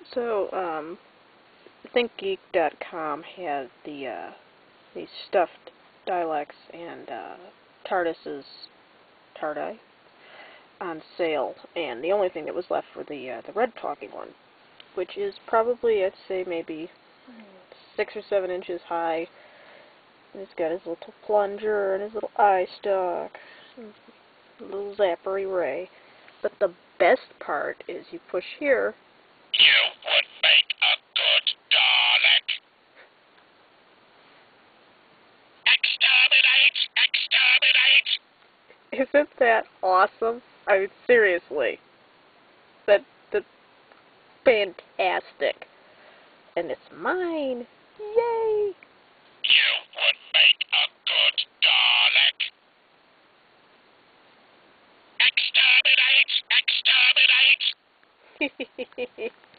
So, thinkgeek.com has these stuffed Daleks and Tardi on sale, and the only thing that was left were the red talking one, which is probably, I'd say, maybe 6 or 7 inches high. And he's got his little plunger and his little eye stalk, and a little zappery ray. But the best part is you push here. You would make a good Dalek. Exterminate! Exterminate! Isn't that awesome? I mean, seriously. That's fantastic. And it's mine. Yay! You would make a good Dalek. Exterminate! Exterminate!